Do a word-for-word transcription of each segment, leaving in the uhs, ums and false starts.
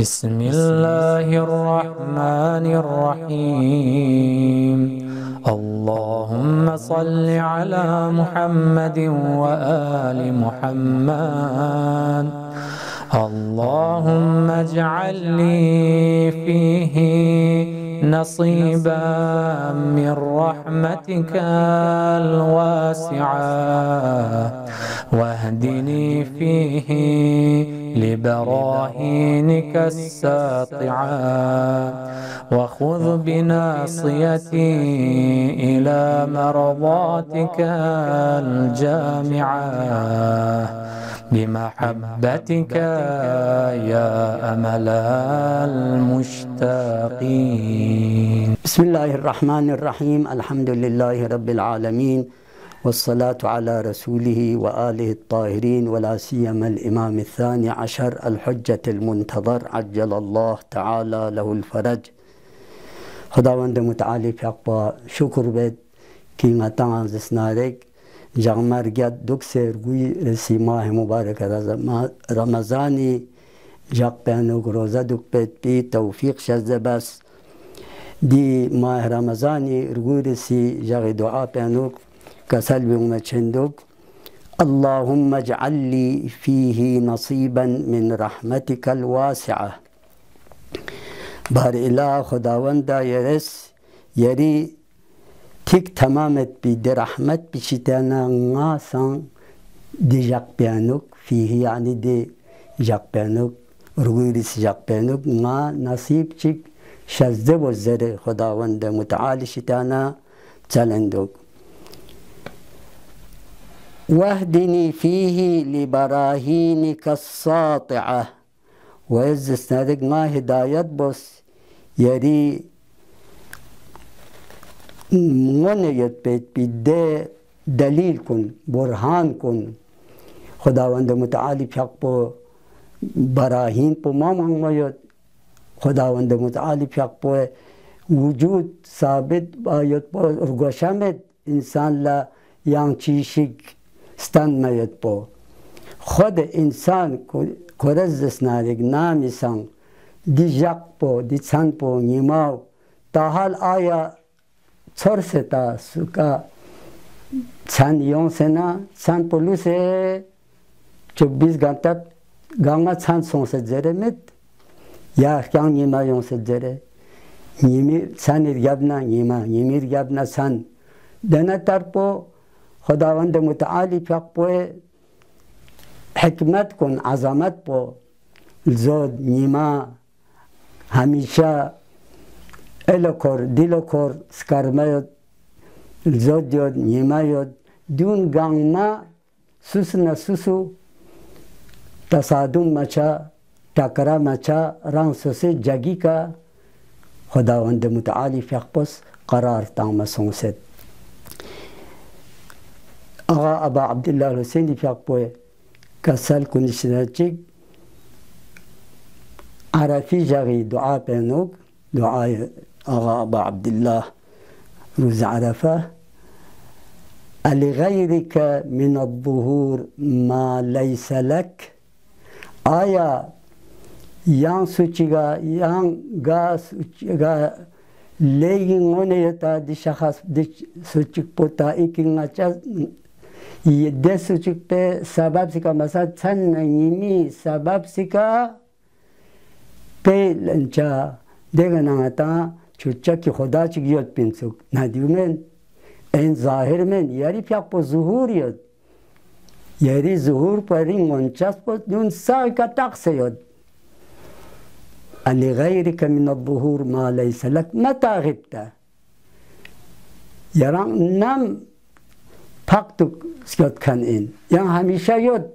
بسم الله الرحمن الرحيم. اللهم صل على محمد وآل محمد. اللهم اجعل لي فيه نصيبا من رحمتك الواسعة، واهدني فيه لبراهينك الساطعة، وخذ بناصيتي إلى مرضاتك الجامعة بمحبتك يا أمل المشتاقين. بسم الله الرحمن الرحيم. الحمد لله رب العالمين، والصلاة على رسوله وآله الطاهرين، ولا سيما الإمام الثاني عشر الحجة المنتظر عجل الله تعالى له الفرج. خداوند متعالی پیاقبا شکر بید که نتان زسنارک جغمر گد دک سرگوی رسی ماه مبارک رمضانی جغ پینوک روزه دک بید بی توفیق شزده بس دی ماه رمضانی رگوی رسی جغ دعا پینوک كسل بمچندوك. اللهم اجعل لي فيه نصيبا من رحمتك الواسعة. بار إله خداوندا يرس يري تيك تمامت بي رحمت بشتانا غاسان دي جاق بيانوك فيه، يعني دي جاق بيانوك رغيرس جاق بيانوك غا نصيب چيك شزده وزره خداوندا متعالي شتانا چلندوك. واهدني فيه لبراهينك الساطعة. ويز سندق ما هدايت بس يري منيت بيت بده دليل كن برهان كن خداوند متعالي بحق بو براهين بو ما مانگويت خداوند متعالي بحق بو وجود ثابت بايت بو رغشمت انسان لا يانچيشك stanmayet po. خود انسان کرز دسنارک نامی سان دی جاق پو دی چند پو نیماو تا حال آیا چور ستا سکا چند یون سنا چند پولو سے چوبیس گھنٹہ گانگا چند سون سے جره مت یا کیان نیما یون سے جره نیمیر چند یابنا نیما نیمیر یابنا چند دنا تر پو خداوند متعالی فق پوه حکمت کن عظمت پو زود نیما همیشه الو کر دیلو کر سکرمه یود زود یود نیما یود دون گانگ ما سوس نسوسو تصادم مچا تکرا مچا ران سوسه جگی کا خداوند متعالی فق پس قرار تام سونست. آقا ابا عبدالله الحسینی فیاق پوه کسل کنشنچک عرفی جاگی دعا پینوک دعای آقا ابا عبدالله روز عرفه لغیرك من الظهور ما ليس لك. آیا یان سوچیگا یان گا سوچیگا لیگین اونیتا دی شخص دی سوچیگ پوتا ایکی نچا ده سوچک पे सबब सिका मसा छन निमी सबब सिका पे लंचा देगा नाता चुच्चा की खुदा चिगियत पिंसुक नादियो में इन जाहिर में यारी फ्याक पो ज़ुहूर यद यारी ज़ुहूर परी मंचास पो दून सा का तक से यद अली गैरिक मिन الظهور ما ليس لك متى غبت यारां नाम فقط سكت كان إن يعني هميشه يد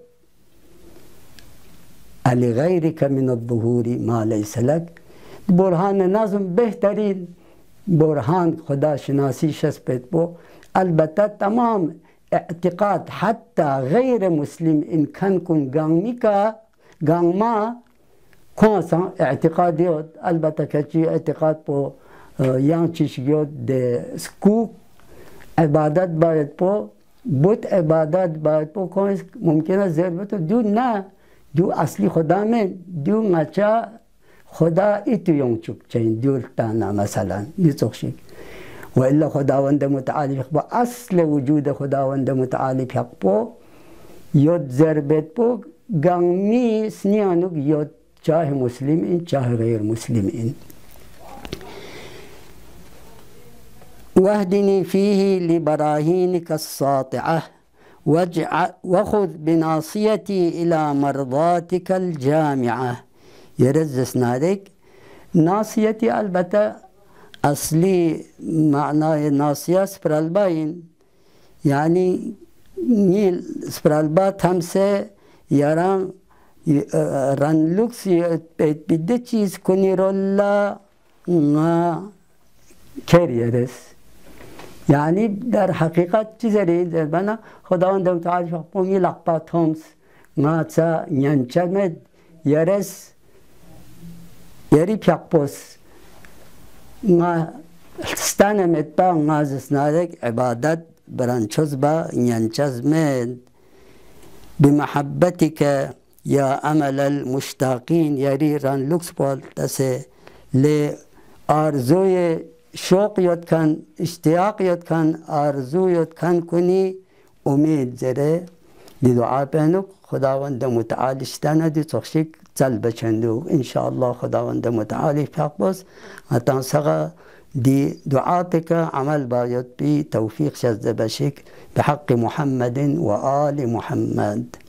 لغيرك من الظهور ما ليس لك. برهان نظم بهترین برهان خدا شناسی شسبت بو البته تمام اعتقاد حتى غير مسلم إن كان كن غانمي کا غانما كونسان اعتقاد يد البته كچي اعتقاد بو يان چيش يد ده سكو عبادت باید بو بود عبادت باید بو کنس ممکنه ضربت دو نه دو اصلی خدا من دو مچا خدا ایتو یون چوک چین دیولتانا مثلا نیچوخشی و الا خداوند متعالی حق با اصل وجود خداوند متعالی حق با یاد ضربت با گامی سنیانوک یاد چاه مسلم این چاه غیر مسلم این واهدني فيه لبراهينك الساطعة وخذ بناصيتي إلى مرضاتك الجامعة يرزس نادك ناصيتي البته أصلي معناه ناصية سبرالباين يعني نيل سبرالبا تمسه يران رانلوكس بده چیز کنی رولا نا کریرس یعنی در حقیقت چیزی در بنا خداوند متعالی فقومی لقبا تومس نا تا نینچمد یرس یری پیقبوس نا ستانمت با نازس نادک عبادت برانچوز با نینچزمد بمحبتك يا أمل المشتاقين يري ران لوكس بول تسي لأرزوي شوق يد كان اشتياق يد كان أرزو يد كان كوني أميد زره لدعاء بينك خداوند متعالي اشتانا دي تخشيك تلبة چندو إن شاء الله خداوند متعالي فاقبس هتان سغا دي دعاتك عمل بايد بي توفيق شزد بشك بحق محمد وآل محمد